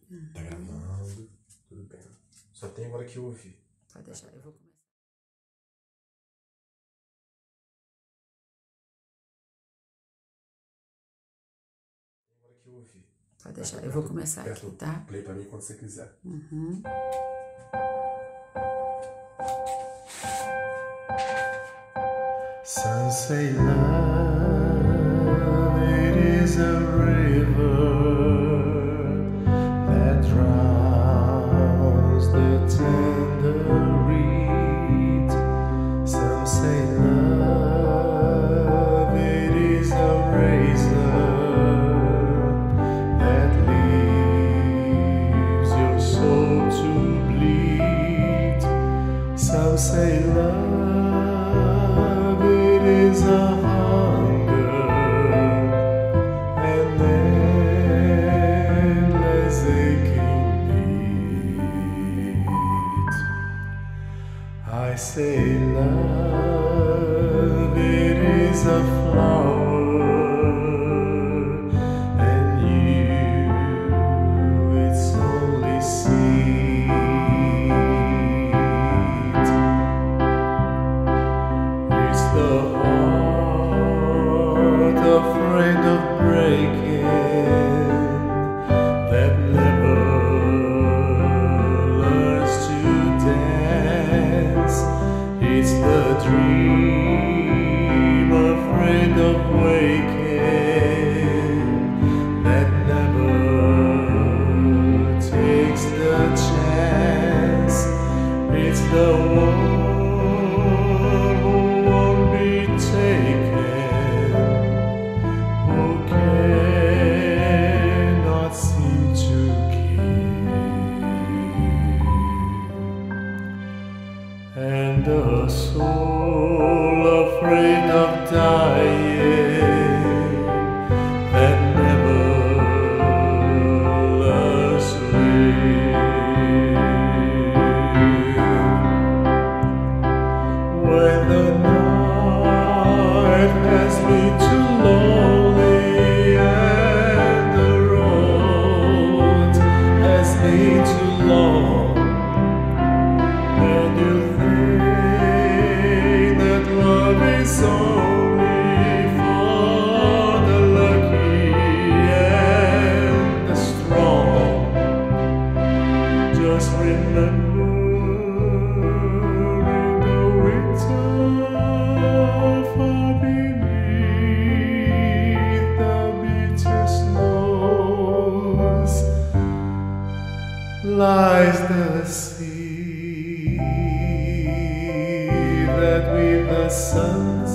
Tá gravando, tudo bem. Só tem agora que eu ouvir. Pode deixar, eu vou começar. Agora que eu ouvir. Pode deixar, eu vou começar aqui, tá? Play pra mim quando você quiser. Some say love, it is a river that drowns the tender reed. Some say love, it is a razor that leaves your soul to bleed. Some say love, it is a hunger and endless aching need. I say love, it is a flower, and you, it's only seed. It's the heart afraid of breaking that never learns to dance. It's the dream afraid of waking that never takes the chance. It's the one who won't be taken, who cannot seem to give. And a soul afraid of dying that never learns to live. When the night has been too lonely and the road has been too long, and you think that love is only for the lucky and the strong, just remember in the winter far beneath the bitter snows lies the sea that with the sun